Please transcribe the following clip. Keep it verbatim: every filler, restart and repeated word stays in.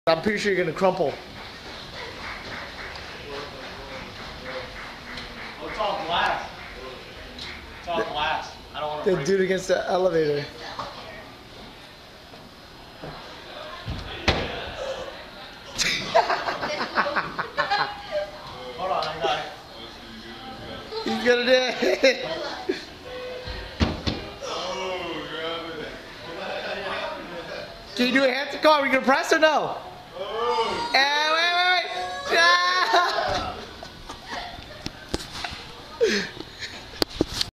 I'm pretty sure you're gonna crumple. Oh, it's all glass. It's all glass. I don't want to The break dude against the elevator. Hold on, I got it. He's gonna do it. Can you do a hand to call? Are we gonna press or no? Oh. Hey, wait, wait, wait.